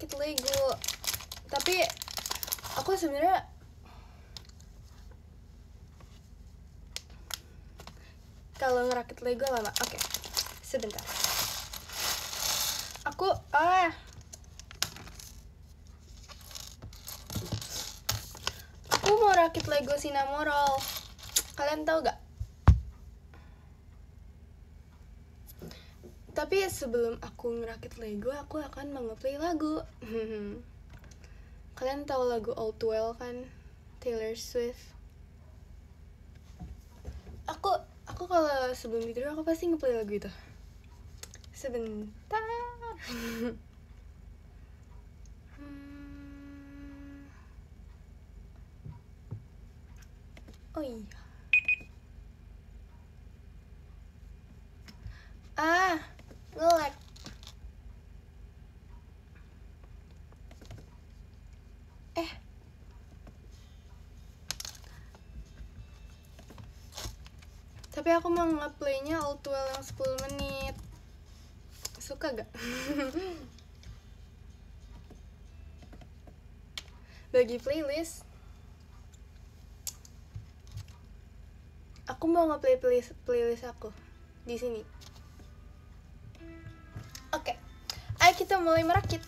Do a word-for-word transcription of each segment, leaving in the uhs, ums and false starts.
ngerakit Lego. Tapi aku sebenarnya kalau ngerakit Lego lama. Oke, okay. Sebentar. Aku ah aku mau rakit Lego Cinnamoroll. Kalian tahu gak? Tapi sebelum aku ngerakit Lego, aku akan mengeplay lagu. Kalian tahu lagu All Too Well kan? Taylor Swift. Aku aku kalau sebelum tidur aku pasti ngeplay lagu itu. Sebentar. hmm. Oh iya. Ah, nge-lag. Eh. Tapi aku mau nge-playnya All Too Well yang sepuluh menit. Suka gak? Bagi playlist, aku mau nge-play playlist, playlist aku di sini. Oke, ayo kita mulai merakit.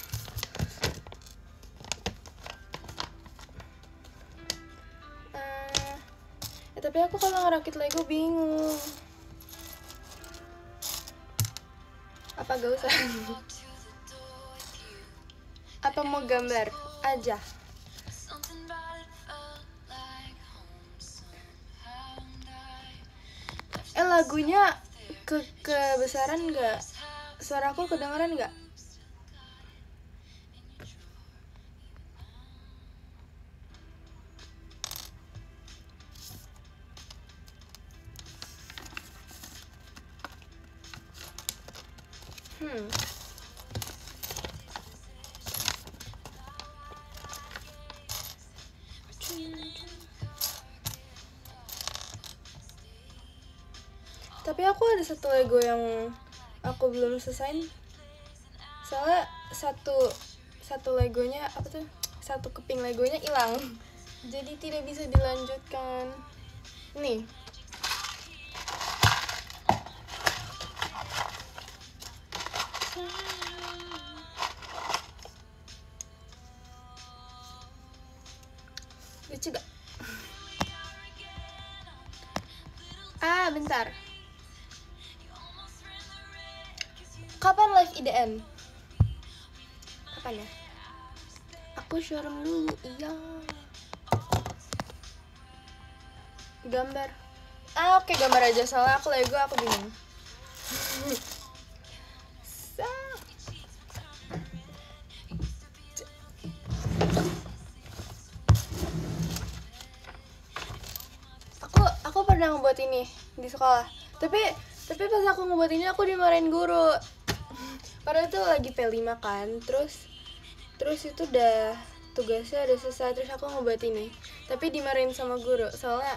Uh, ya, tapi aku kalau ngerakit Lego bingung. Apa gak usah? Apa mau gambar aja? Eh lagunya ke kebesaran nggak? Suaraku kedengeran nggak? Hmm. Tapi aku ada satu Lego yang aku belum selesai. Soalnya satu satu Legonya apa tuh? Satu keping Legonya hilang. Jadi tidak bisa dilanjutkan. Nih. Lucu gak? Ah, bentar. Kapan live I D M? Kapan ya? Aku showroom dulu, iya. Gambar. Ah, oke, gambar aja. Soalnya aku Lego, aku bingung. Aku aku pernah ngebuat ini di sekolah. Tapi tapi pas aku ngebuat ini aku dimarahin guru. Padahal itu lagi P lima kan. Terus terus itu udah tugasnya udah selesai, terus aku ngebuat ini. Tapi dimarahin sama guru soalnya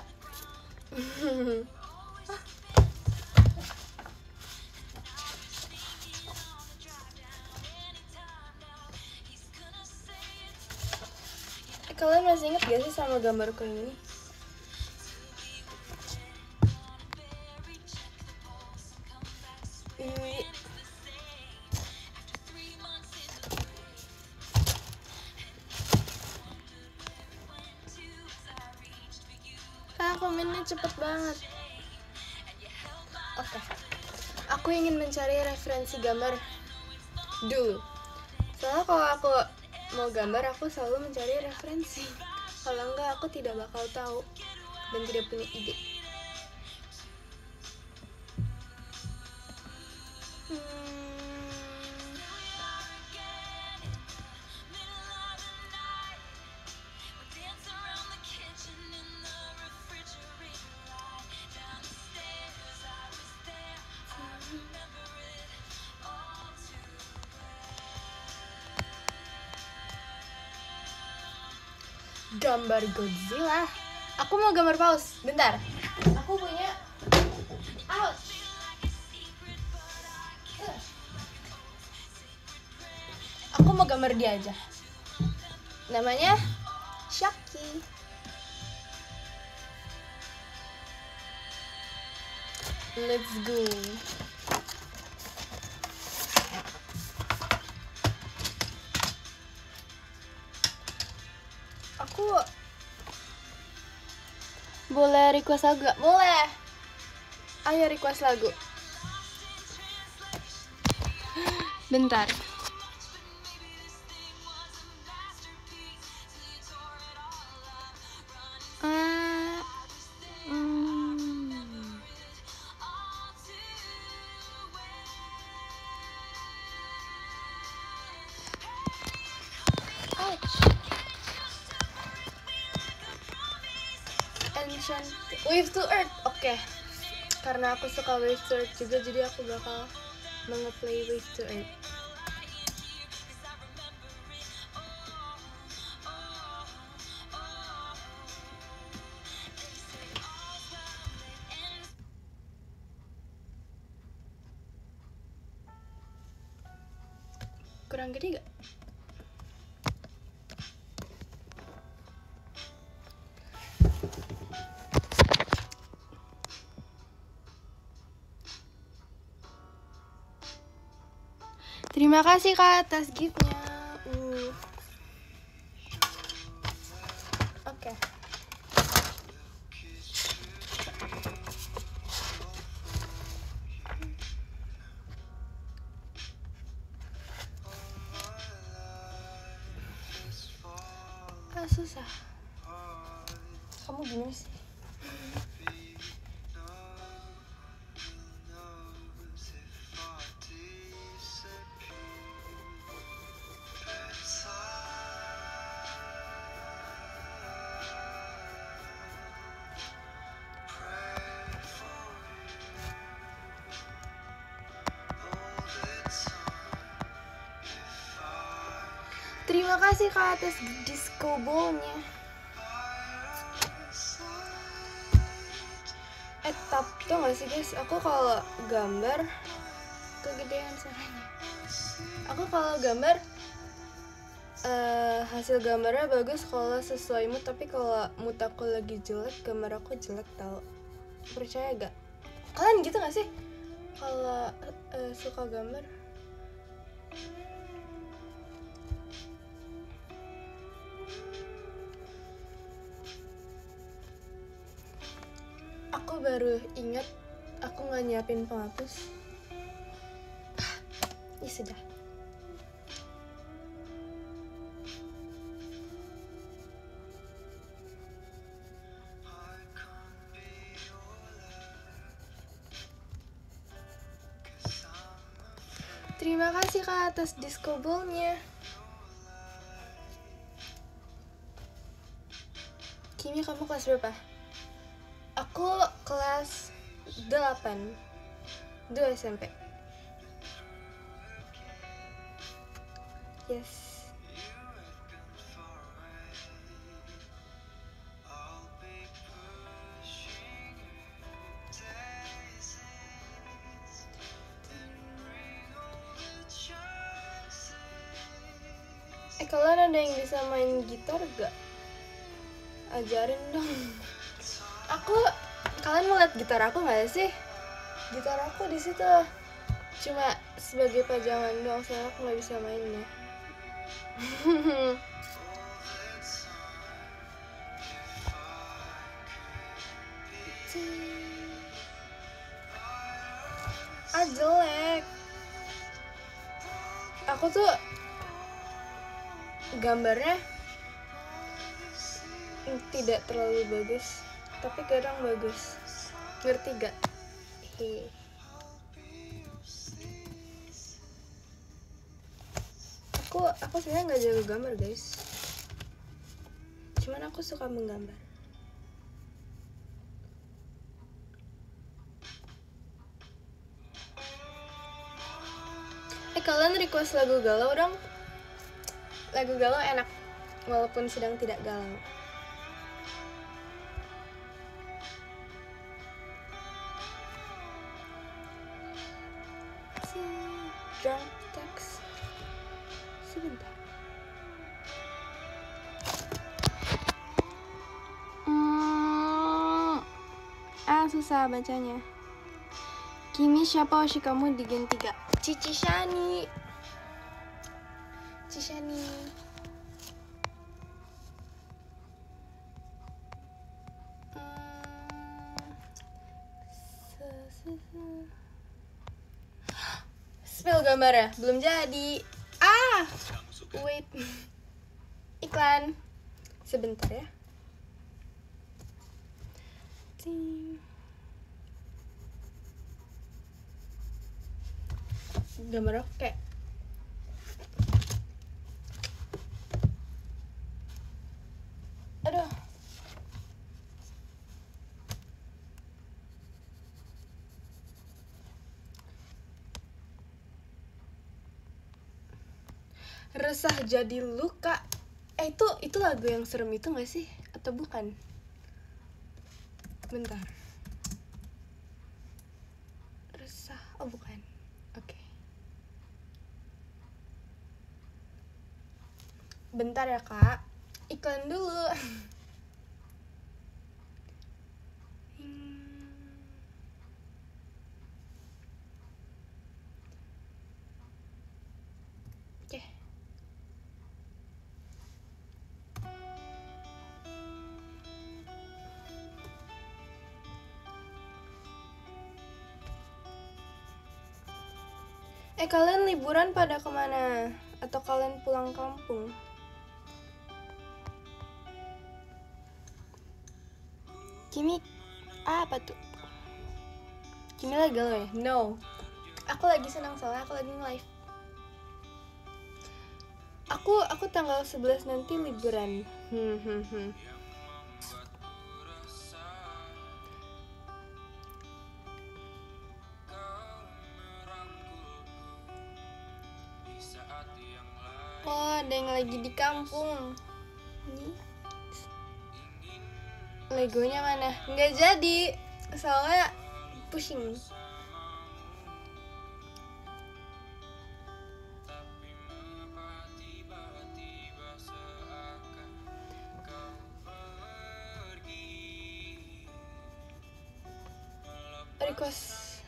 kalian masih inget gak sih sama gambarku ini? Ini ah, komennya cepet banget. Oke, okay. Aku ingin mencari referensi gambar dulu. Soalnya kalau aku mau gambar, aku selalu mencari referensi. Kalau enggak, aku tidak bakal tahu dan tidak punya ide. Hmm. Gambar Godzilla. Aku mau gambar paus. Bentar. Aku punya. Ouch. Aku aku mau gambar dia aja. Namanya Shaki. Let's go. Aku boleh request lagu gak? Boleh. Ayo request lagu. Bentar. Uh, hmm. Ouch. Ancient Wave to Earth. Oke. Okay. Karena aku suka Wave to Earth juga, jadi aku bakal nge-play Wave to Earth. Kurang gede gak? Terima kasih Kak atas giftnya. Uh. Oke. Okay. Ah, susah. Kamu gimana sih? Terima kasih Kak atas disco ball-nya. Eh, tapi tau gak sih guys, aku kalau gambar kegedean suaranya. Aku kalau gambar uh, hasil gambarnya bagus kalau sesuai mood, tapi kalau mood aku lagi jelek, gambar aku jelek tau. Percaya gak? Kalian gitu gak sih? Kalau uh, suka gambar? Aku baru ingat aku nggak nyiapin penghapus. Ya sudah. Terima kasih Kak atas disco ball-nya. Kimi, kamu kelas berapa? Aku kelas delapan, dua S M P. Yes. Eh, kalian ada yang bisa main gitar gak? Ajarin dong. Aku, kalian mau lihat gitar aku nggak sih? Gitar aku di situ cuma sebagai pajangan doang, soalnya aku nggak bisa mainnya. Ah, jelek. Aku tuh gambarnya tidak terlalu bagus, tapi kadang bagus. Ngerti gak? Hehe. Aku aku sebenarnya nggak jago gambar guys, cuman aku suka menggambar. Eh, kalian request lagu galau dong. Lagu galau enak walaupun sedang tidak galau. Drunk text Sebentar. Hmm. Ah, susah bacanya. Kimi siapa Oshi kamu di gen tiga? Cici Shani. Cici Shani. Hmm. Spill gambarnya, belum jadi. Ah, wait. Iklan. Sebentar ya. Gambar oke. Aduh. Resah jadi luka. Eh itu itu lagu yang serem itu nggak sih? Atau bukan? Bentar. Resah. Oh bukan. Oke. Okay. Bentar ya kak. Iklan dulu. Oke. Okay. Eh kalian liburan pada kemana? Atau kalian pulang kampung? Kimi, ah, apa tuh? Kimi lagi galau ya? No. Aku lagi senang soalnya aku lagi nge-live. Aku aku tanggal sebelas nanti liburan. Hmm hmm hmm. Oh, ada yang lagi di kampung. Ini. Legonya mana? Nggak jadi. Soalnya pusing. Request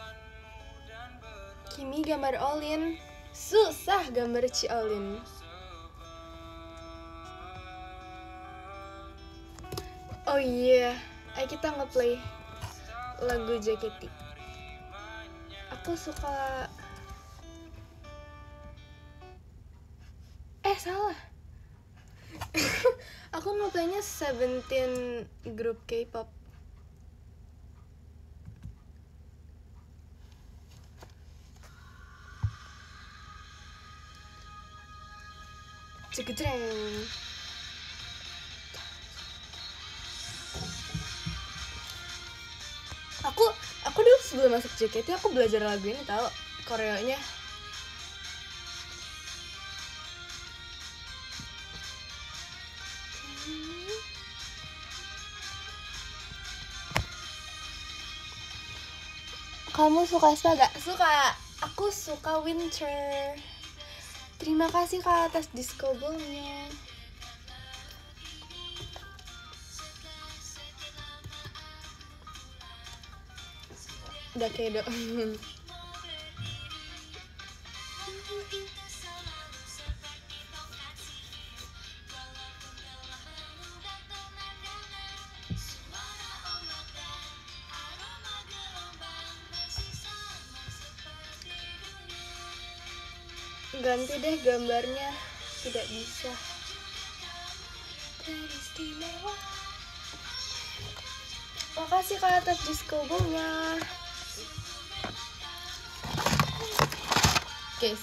Kimi gambar Olin. Susah gambar Ci Olin. Oh iya, yeah. Ayo kita nge-play lagu J K T. Aku suka. Eh salah. Aku nge-playnya Seventeen grup K-pop. Cekecreng. Aku aku dulu sebelum masuk J K T aku belajar lagu ini tau, koreonya. Kamu suka spa gak? Suka. Aku suka Winter. Terima kasih kak atas disco ballnya. Udah kedo. Ganti deh gambarnya, tidak bisa. Makasih kak atas disco ballnya. Guys,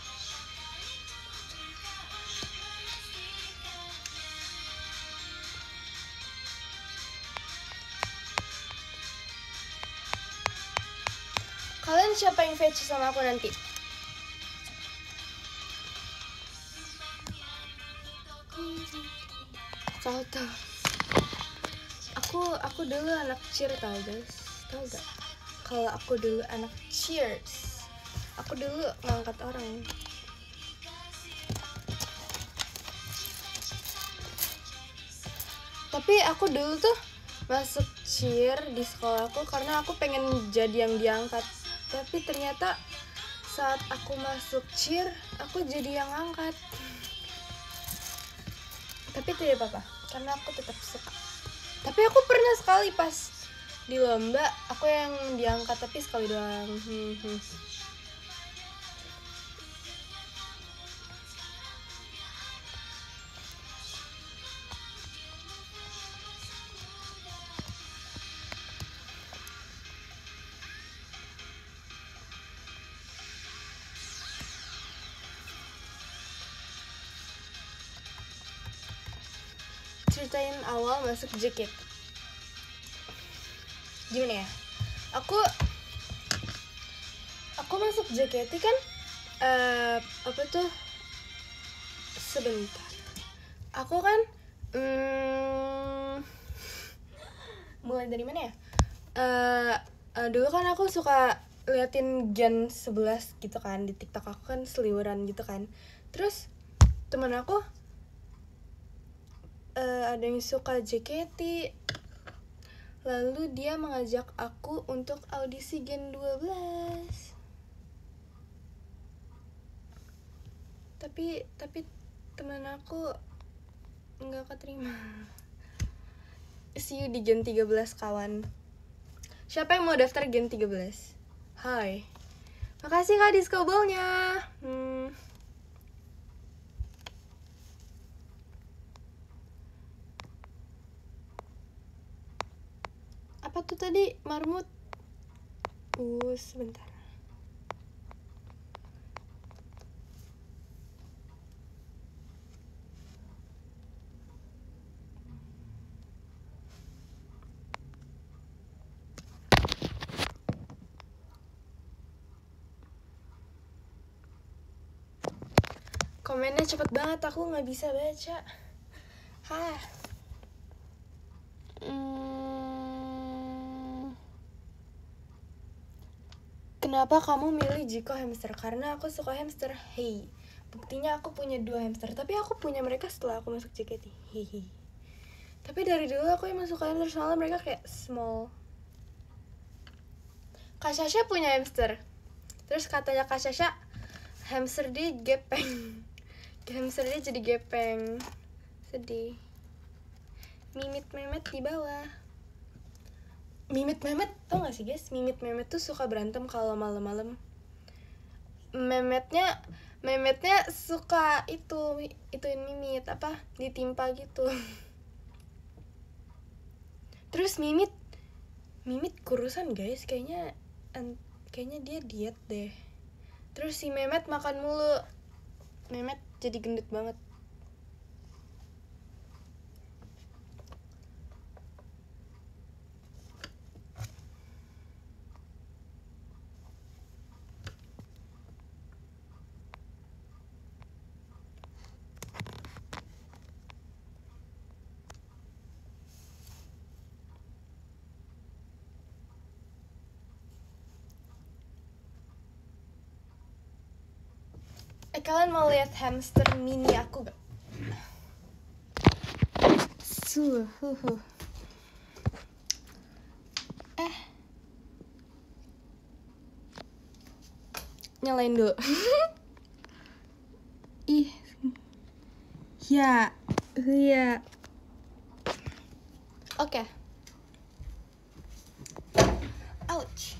kalian siapa yang fetch sama aku nanti? Salto. Aku aku dulu anak cheer tau guys, tau gak? Kalau aku dulu anak cheers, aku dulu ngangkat orang. Tapi aku dulu tuh masuk cheer di sekolahku karena aku pengen jadi yang diangkat. Tapi ternyata saat aku masuk cheer, aku jadi yang angkat. Tapi tidak apa-apa, karena aku tetap suka. Tapi aku pernah sekali pas di lomba, aku yang diangkat tapi sekali doang. Hmm, hmm. Ceritain awal masuk J K T. Gimana ya? Aku aku masuk J K T kan uh, apa tuh? Sebentar. Aku kan hmm, mulai dari mana ya? Uh, uh, dulu kan aku suka liatin Gen sebelas gitu kan di TikTok, aku kan seliweran gitu kan. Terus teman aku uh, ada yang suka J K T. Lalu dia mengajak aku untuk audisi Gen dua belas. Tapi tapi teman aku nggak keterima. See you di Gen tiga belas kawan. Siapa yang mau daftar Gen tiga belas? Hai. Makasih Kak disco ball-nya. Hmm. Apa tuh tadi? Marmut. Uh, sebentar. Komennya cepet banget, aku nggak bisa baca. Hah. Hmm. Kenapa kamu milih Jiko hamster? Karena aku suka hamster. Hey, buktinya aku punya dua hamster. Tapi aku punya mereka setelah aku masuk J K T. Hehe. Tapi dari dulu aku emang suka hamster soalnya mereka kayak small. Kak Sasha punya hamster. Terus katanya Kak Sasha, hamster dia gepeng. Hamster dia jadi gepeng. Sedih. Mimit Memet di bawah. Mimit Memet, tau gak sih guys? Mimit Memet tuh suka berantem kalau malam-malam. Memetnya, Memetnya suka itu, ituin Mimit apa? Ditimpa gitu. Terus Mimit, Mimit kurusan guys, kayaknya, kayaknya dia diet deh. Terus si Memet makan mulu. Memet jadi gendut banget. Eh, kalian mau lihat hamster mini aku gak? Suhu. Eh, nyalain dulu. Ih, ya, ya. Oke. Okay. Ouch.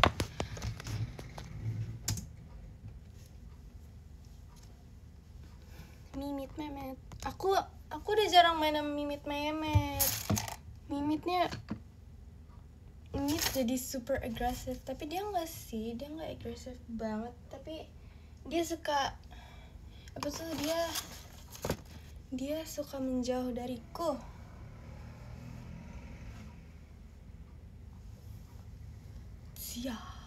Mimit Memet. Aku aku udah jarang main sama Mimit Memet. Mimitnya Mimit jadi super agresif, tapi dia nggak sih, dia nggak agresif banget, tapi dia suka apa tuh dia dia suka menjauh dariku. Siap.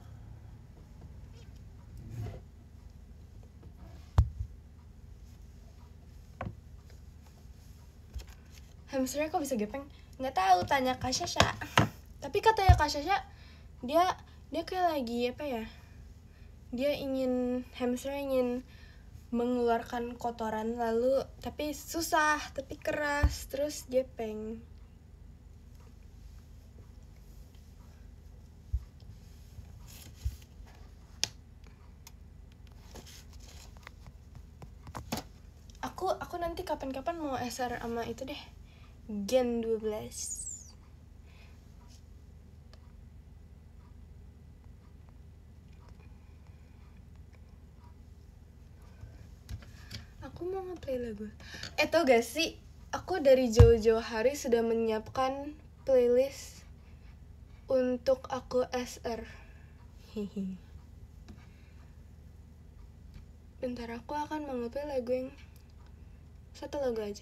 Hamsternya kok bisa gepeng? Nggak tahu, tanya Kak Sasha. Tapi katanya Kak Sasha, dia dia kayak lagi apa ya? Dia ingin hamster ingin mengeluarkan kotoran, lalu tapi susah, tapi keras, terus gepeng. Aku aku nanti kapan-kapan mau S R sama itu deh. Gen dua belas. Aku mau nge-play lagu. Eh tau gak sih, aku dari jauh-jauh hari sudah menyiapkan playlist untuk aku S R. Hihi. Bentar, aku akan mau nge-play lagu yang satu lagu aja.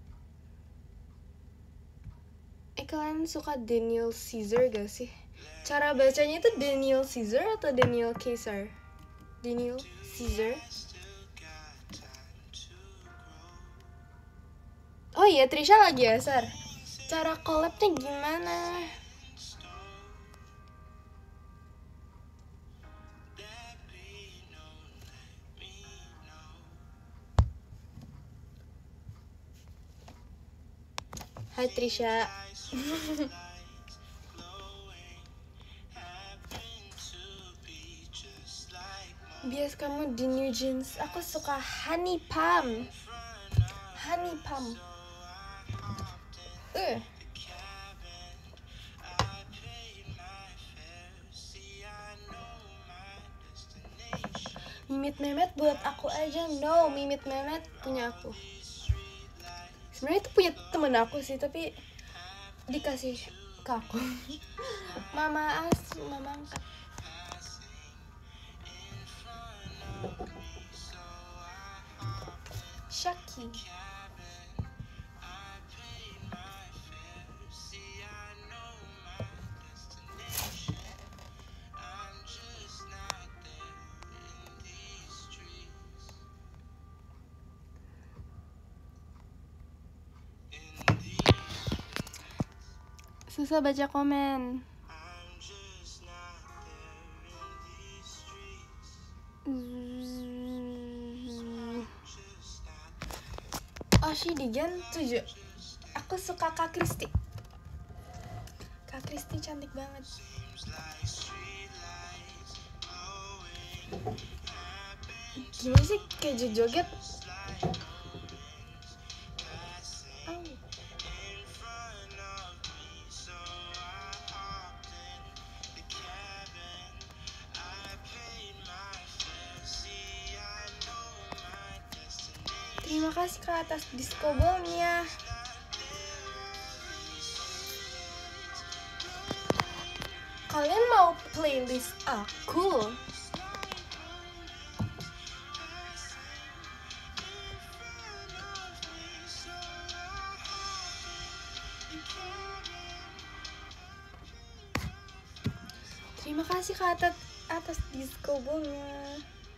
Eh kalian suka Daniel Caesar gak sih? Cara bacanya itu Daniel Caesar atau Daniel Caesar? Daniel Caesar. Oh iya, Trisha lagi asar. Cara collabnya gimana? Hai Trisha. Bias kamu di New Jeans. Aku suka Honey Palm. Honey Palm. Uh. Mimit Memet buat aku aja. No, Mimit Memet punya aku. Sebenarnya itu punya temen aku sih, tapi dikasih ke aku. Mama as, mama angkat. Shaki. Susah baca komen. Oh, si Digan tujuh. Aku suka Kak Kristi. Kak Kristi cantik banget. Gimana sih kayak joget? Oh. Terima kasih ke atas disco ball-nya. Kalian mau playlist aku? Terima kasih ke atas, atas disco ball-nya.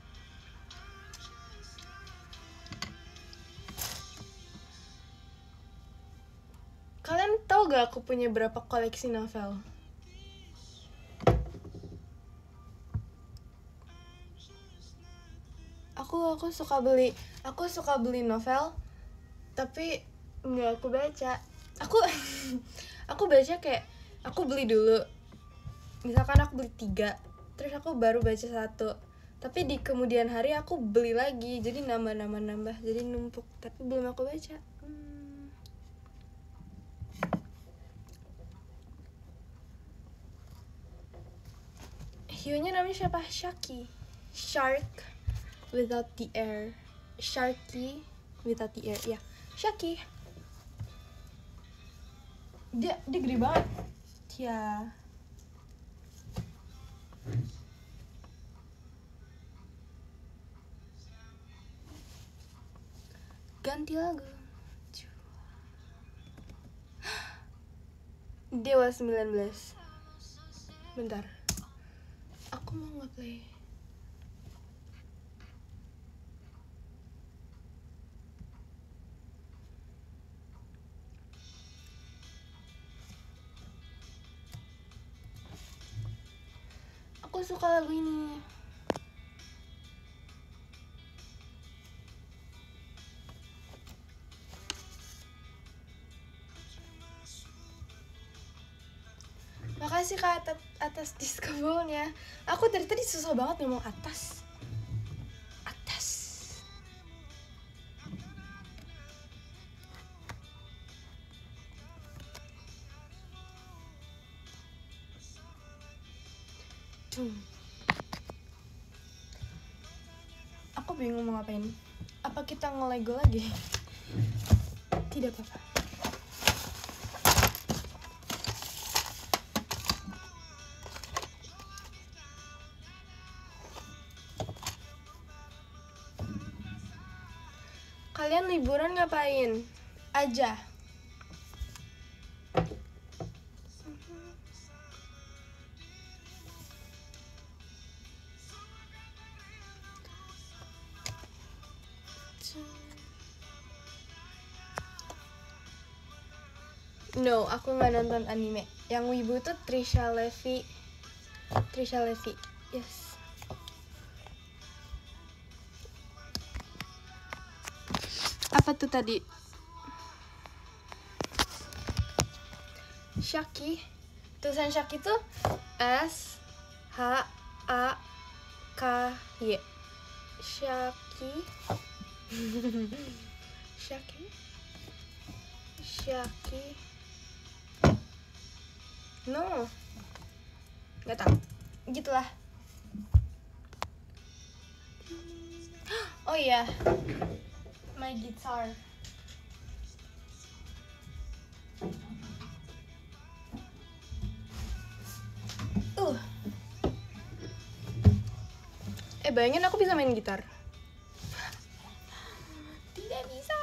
Kalian tahu gak aku punya berapa koleksi novel? Aku aku suka beli, aku suka beli novel, tapi nggak aku baca. Aku aku baca kayak aku beli dulu. Misalkan aku beli tiga, terus aku baru baca satu. Tapi di kemudian hari aku beli lagi, jadi nambah-nambah-nambah, jadi numpuk. Tapi belum aku baca. Hmm. Hiunya namanya siapa? Shaki. Shark without the air. Sharky without the air. Ya, yeah. Shaki. Dia dia gede banget. Ya. Ganti lagu. Dewa sembilan belas. Bentar. Aku mau nge-play. Aku suka lagu ini. sih ke atas, atas disco ball-nya? Aku dari tadi susah banget ngomong atas. Atas. Cung. Aku bingung mau ngapain. Apa kita nge-lego lagi? Tidak apa-apa. Kalian liburan ngapain aja? No, aku nggak nonton anime. Yang wibu tuh Trisha Levy. Trisha Levy, yes. Apa tuh tadi? Shaki. Tulisan Shaki tuh S H A K Y. Shaki. Shaki. Shaki. No. Gak tau. Gitulah. Oh iya. My guitar. Uh. Eh bayangin aku bisa main gitar. Tidak bisa.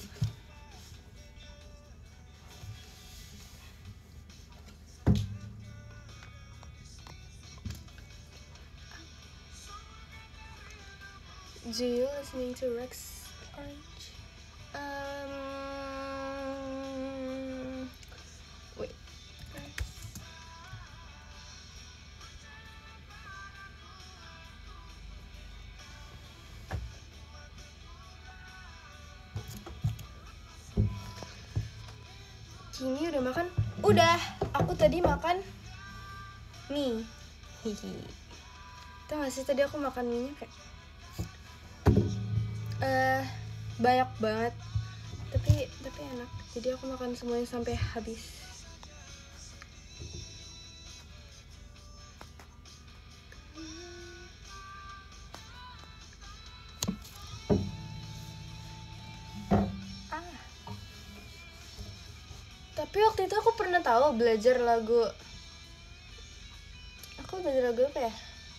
Do you listening to Rex Orange? Um, wait. Kini udah makan? Udah. Aku tadi makan mie. Hihi. Tau gak sih tadi aku makan mie-nya kayak uh, banyak banget. Tapi tapi enak. Jadi aku makan semuanya sampai habis. Ah. Tapi waktu itu aku pernah tahu belajar lagu. Aku belajar lagu apa ya?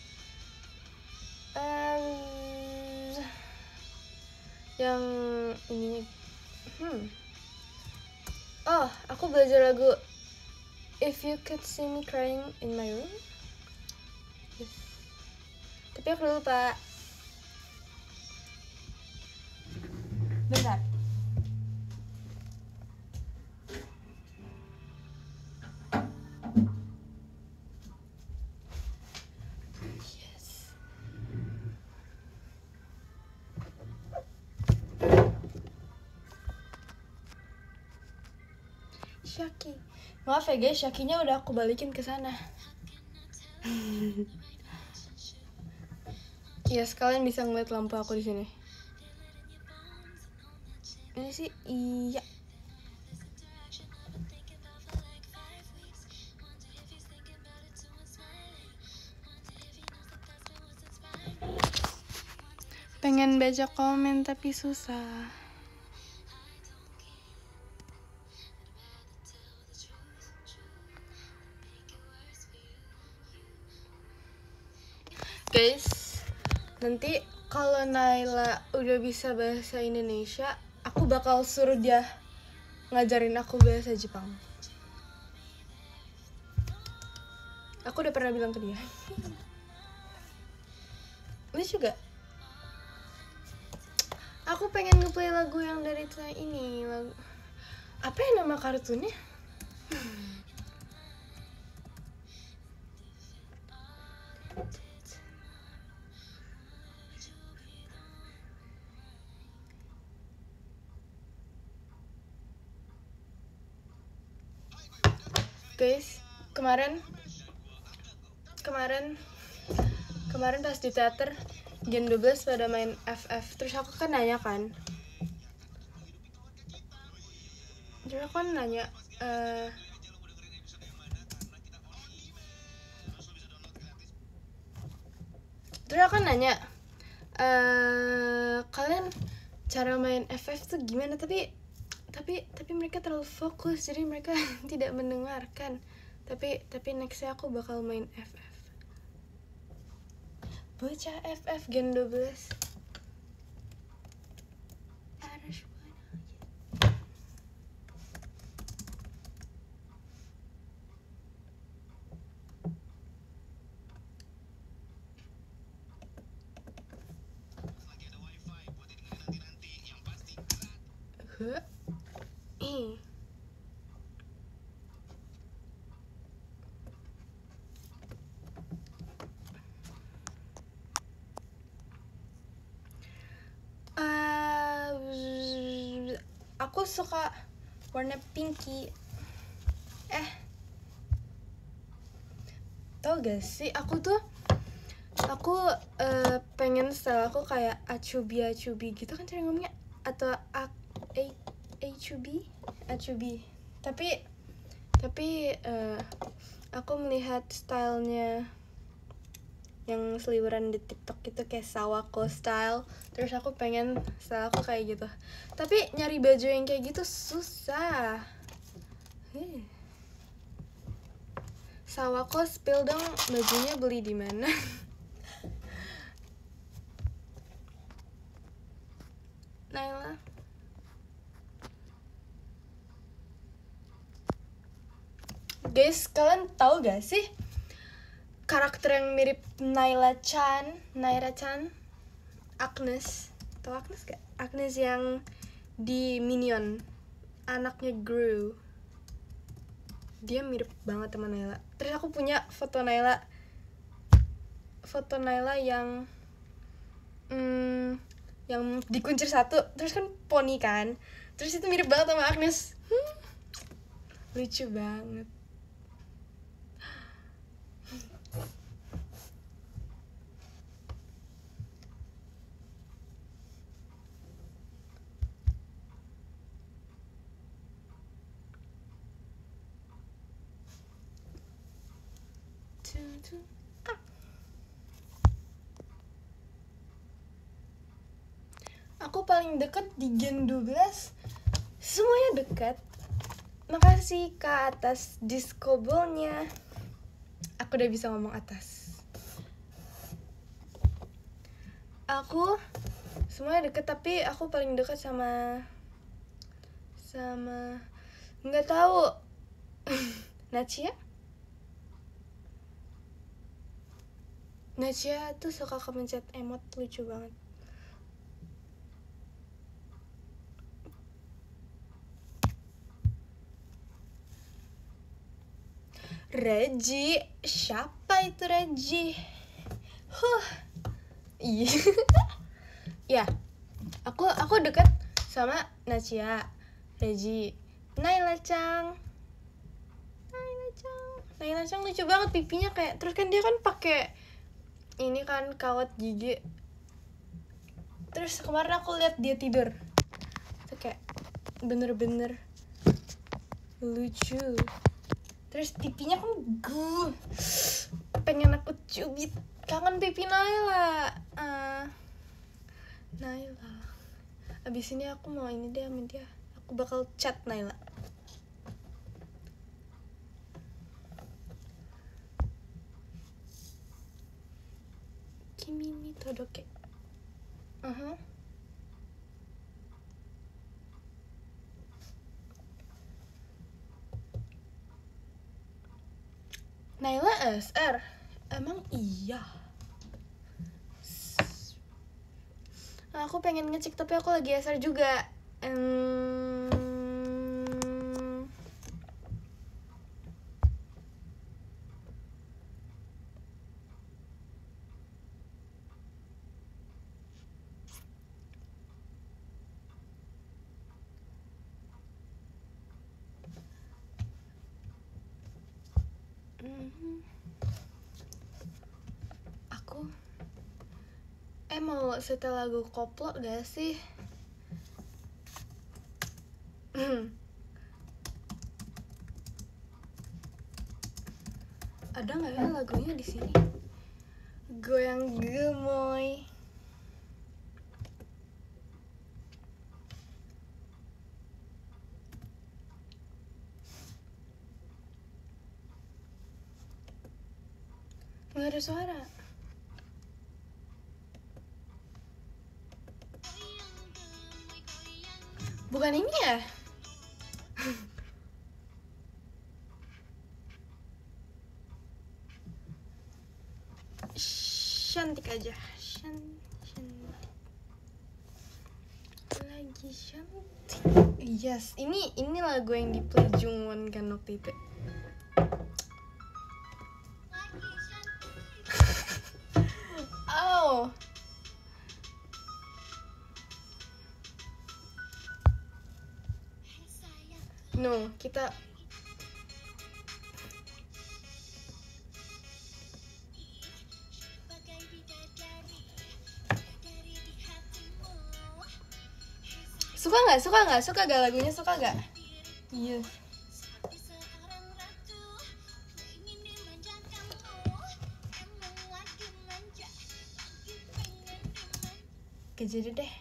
Um, yang ini. Hmm. Oh, aku belajar lagu If You Could See Me Crying in My Room. Yes. Tapi aku lupa. Bentar. Yes. Shaki. Maaf ya guys, Shakinya udah aku balikin ke sana. Ya, sekalian bisa ngeliat lampu aku di sini. Ini sih iya. Pengen baca komen tapi susah. Guys, nanti kalau Naila udah bisa bahasa Indonesia, aku bakal suruh dia ngajarin aku bahasa Jepang. Aku udah pernah bilang ke dia. Lu juga? Aku pengen ngeplay lagu yang dari ini, lagu apa ya nama kartunnya? Guys, kemarin kemarin kemarin pas di teater Gen dua belas pada main F F, terus aku kan nanya kan terus aku kan nanya uh, terus aku kan nanya uh, kalian cara main F F tuh gimana, tapi tapi tapi mereka terlalu fokus jadi mereka tidak mendengarkan. Tapi tapi nextnya aku bakal main F F. Bocah F F Gen dua belas. Huh? Eh. Uh, aku suka warna pinky. Eh, tau gak sih, aku tuh aku uh, pengen style aku kayak acubi acubi gitu kan cara ngomongnya, atau a a acubi acubi. Tapi tapi uh, aku melihat stylenya yang seliweran di TikTok itu kayak Sawako style, terus aku pengen style aku kayak gitu. Tapi nyari baju yang kayak gitu susah. Huh. Sawako, spill dong bajunya beli di mana? Naila. Guys, kalian tahu gak sih karakter yang mirip Naila Chan, Naira Chan, Agnes, tau Agnes gak? Agnes yang di Minion, anaknya Gru. Dia mirip banget sama Naila. Terus aku punya foto Naila, foto Naila yang, hmm, yang dikuncir satu, terus kan poni kan, terus itu mirip banget sama Agnes. Hmm, lucu banget. Aku paling dekat di Gen dua belas. Semuanya dekat. Makasih Kak atas disco ball-nya. Aku udah bisa ngomong atas. Aku semuanya deket, tapi aku paling dekat sama sama nggak tahu. Nachia. Nachia tuh suka kemencet emot lucu banget. Reggie, siapa itu Reggie? Huh. Iya. Ya, aku aku dekat sama Nachia, Reggie, Naila Chang. Naila Chang. Naila Chang lucu banget pipinya kayak, terus kan dia kan pakai ini kan kawat gigi. Terus kemarin aku lihat dia tidur. Itu kayak bener-bener lucu. Terus pipinya kan gue pengen aku cubit, kangen pipi Naila. Uh, Naila. Abis ini aku mau ini deh sama dia. Aku bakal chat Naila. Kimi ni todoke. Uh-huh. Naila S R. Emang iya. Nah, aku pengen ngecek tapi aku lagi S R juga. Um... mau setel lagu koplo gak sih? Ada nggak ya lagunya di sini? Goyang gemoy. Nggak ada suara. Bukan ini ya? Cantik aja, Shan- cantik. Lagi cantik. Yes, ini ini lagu yang di play Jungwon kan waktu itu. Oh. No, kita suka nggak suka nggak suka gak lagunya, suka gak? Iya. Gak jadi deh.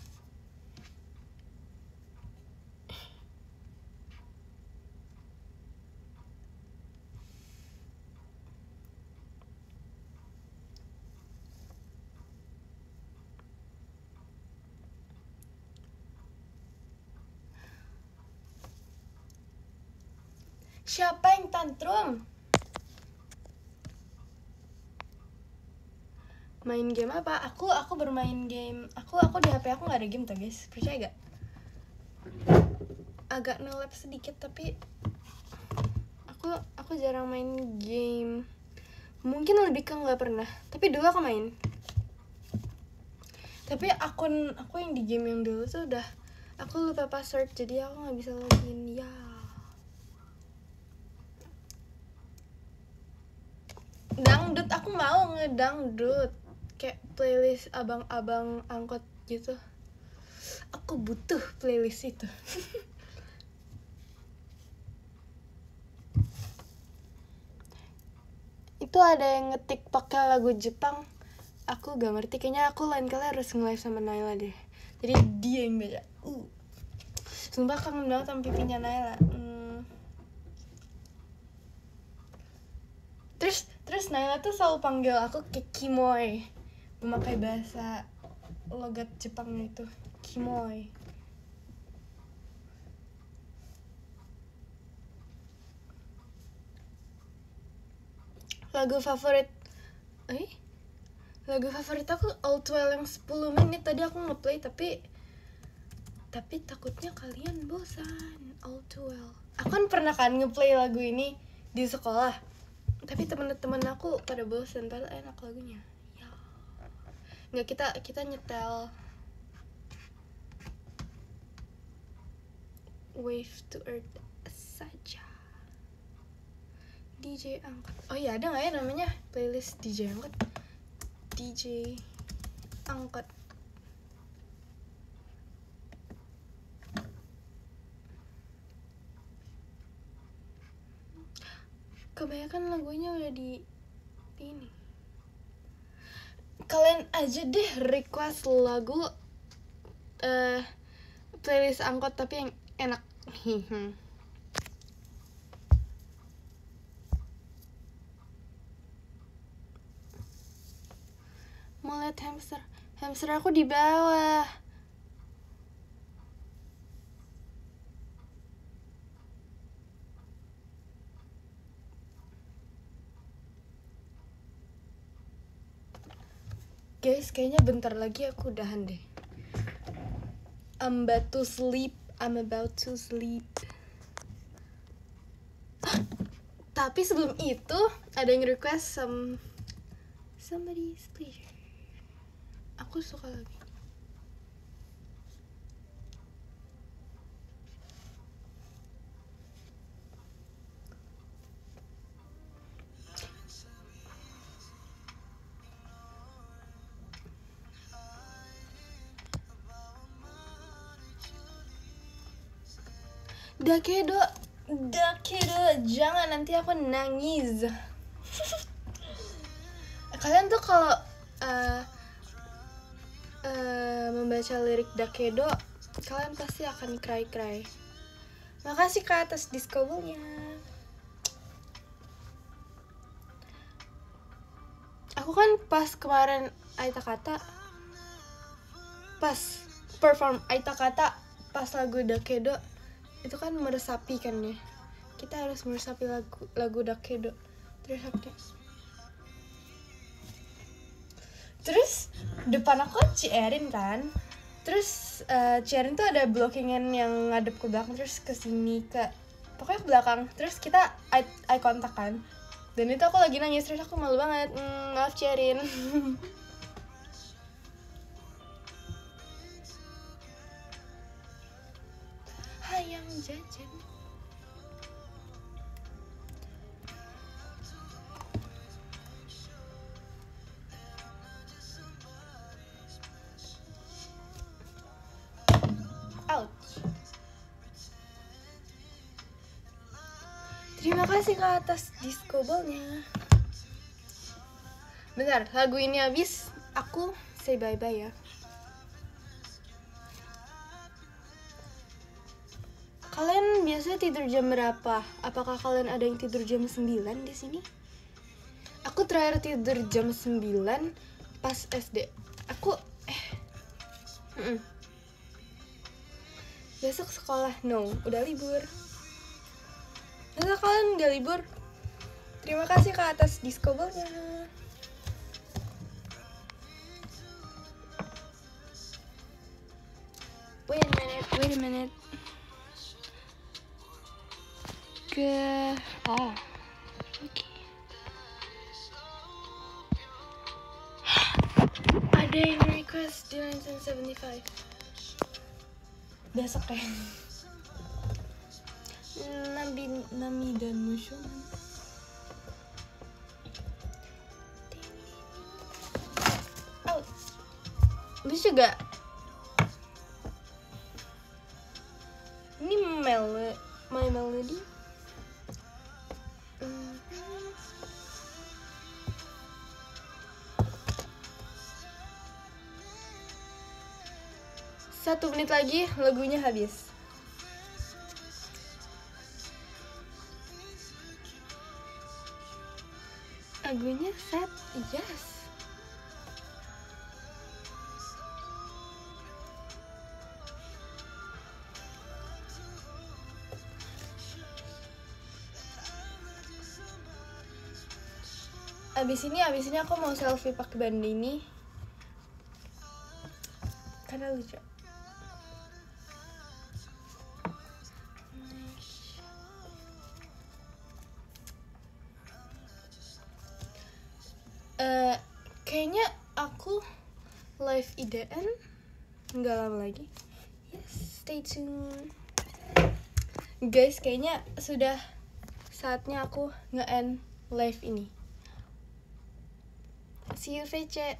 Siapa yang tantrum? Main game apa? Aku aku bermain game. Aku aku di H P aku nggak ada game tuh guys. Percaya gak? Agak nge-lag sedikit tapi aku aku jarang main game. Mungkin lebih ke nggak pernah. Tapi dulu aku main. Tapi akun aku yang di game yang dulu tuh udah aku lupa password jadi aku nggak bisa login ya. Dangdut, aku mau ngedangdut kayak playlist abang-abang angkot gitu. Aku butuh playlist itu. Itu ada yang ngetik pakai lagu Jepang. Aku gak ngerti, kayaknya aku lain kali harus nge-live sama Naila deh. Jadi dia yang baca. Uh. Sumpah kangen banget sama pipinya Naila. Hmm. Terus terus Naila tuh selalu panggil aku Kimoy, memakai bahasa logat Jepang itu, Kimoy. Lagu favorit eh lagu favorit aku All Too Well yang sepuluh menit tadi aku ngeplay tapi tapi takutnya kalian bosan. All Too Well, aku kan pernah kan ngeplay lagu ini di sekolah tapi teman-teman aku pada bosan padahal enak lagunya ya. Nggak, kita kita nyetel Wave to Earth saja. D J angkat. Oh iya, ada nggak ya namanya playlist D J angkat? D J angkat. Kebanyakan lagunya udah di ini. Kalian aja deh request lagu uh, playlist angkot tapi yang enak. Mau lihat hamster? Hamster aku di bawah. Guys, kayaknya bentar lagi aku udahan deh. I'm about to sleep. I'm about to sleep. Tapi sebelum itu ada yang request some somebody's pleasure. Aku suka lagi. Dakedo, Dakedo, jangan nanti aku nangis. Kalian tuh kalau uh, uh, membaca lirik Dakedo, kalian pasti akan cry-cry. Makasih Kak atas discovernya. Aku kan pas kemarin Aita Kata, pas perform Aita Kata pas lagu Dakedo, itu kan meresapi kan ya. Kita harus meresapi lagu lagu Dakedo. Terus aku Terus depan aku Ci Erin kan. Terus uh, Ci Erin tuh ada blockingan yang ngadep ke belakang, terus ke sini ke pokoknya ke belakang. Terus kita eye, eye contact kan. Dan itu aku lagi nangis, terus aku malu banget. Mm, maaf Ci Erin. Hayang jajan. Ouch. Terima kasih Kak atas disco ball-nya. Bentar, lagu ini habis, aku say bye-bye ya. Kalian biasanya tidur jam berapa? Apakah kalian ada yang tidur jam sembilan di sini? Aku terakhir tidur jam sembilan pas S D. Aku eh mm-mm. Besok sekolah, no, udah libur. Masa kalian udah libur? Terima kasih Kak atas disco ball-nya. Wait a minute, wait a minute. Ke oh, oke. Okay. Ada yang request di nineteen seventy-five. Besok ya. Nabi Nami dan Mushun. Oh, lucu gak? Ini mel my melody. Hmm. Satu menit lagi lagunya habis. Lagunya set, yes. Abis ini, abis ini aku mau selfie pakai band ini karena lucu. Uh, kayaknya aku live I D N nggak lama lagi. Yes, stay tune. Guys, kayaknya sudah saatnya aku nge-end live ini. See you V C.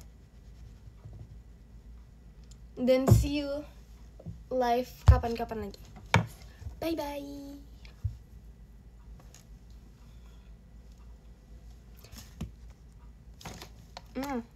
Dan see you live kapan-kapan lagi. Bye bye. Mm.